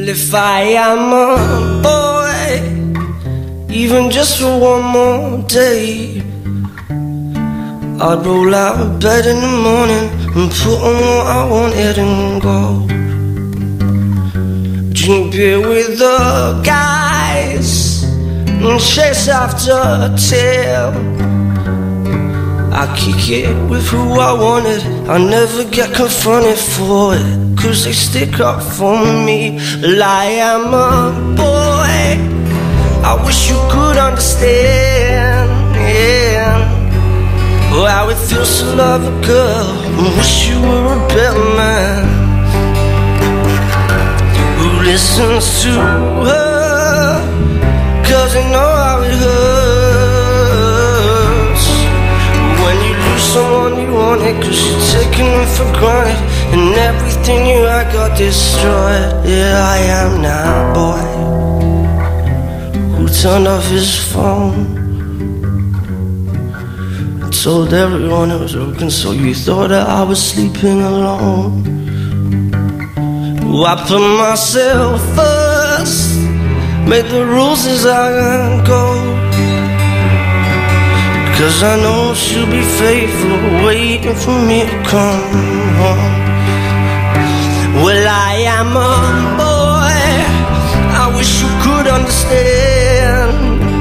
if I am a boy, even just for one more day, I'd roll out of bed in the morning and put on what I wanted and go. Drink beer with the guys and chase after a tail. I kick it with who I wanted, I never get confronted for it, 'cause they stick up for me. Well, I am a boy, I wish you could understand, yeah. How it feels to love a girl and wish you were a better man, who listens to her, 'cause they know how it hurts when you lose someone you wanted, 'cause you're taking them for granted, and everything you had got destroyed. Yeah, I am now a boy who turned off his phone, told everyone it was broken, so you thought that I was sleeping alone. I put myself first, made the rules as I go, 'cause I know she'll be faithful, waiting for me to come home. Well, I am a boy, I wish you could understand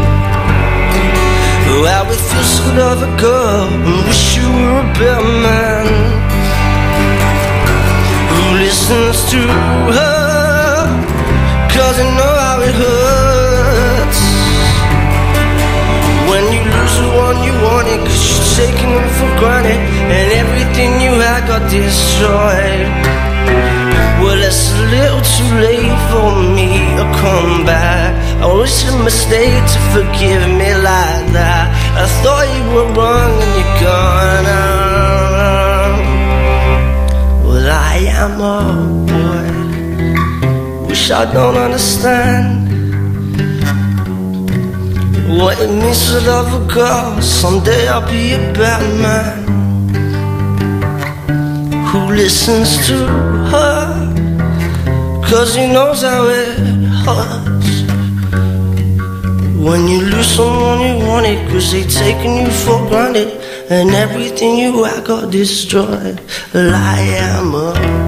how it feels to love a girl and wish you were a better man, who listens to her, 'cause they know how it hurts when you lose the one you wanted, 'cause you're taking them for granted, and everything you had got destroyed. Well, it's a little too late for me to come back. I wish a mistake to forgive me like that. I thought you were wrong and you're gone now. Well, I am a boy, wish I don't understand what it means to love a girl. Someday I'll be a better man, who listens to her, 'cause he knows how it hurts when you lose someone you wanted, 'cause they taken you for granted, and everything you had got destroyed. Well, I am a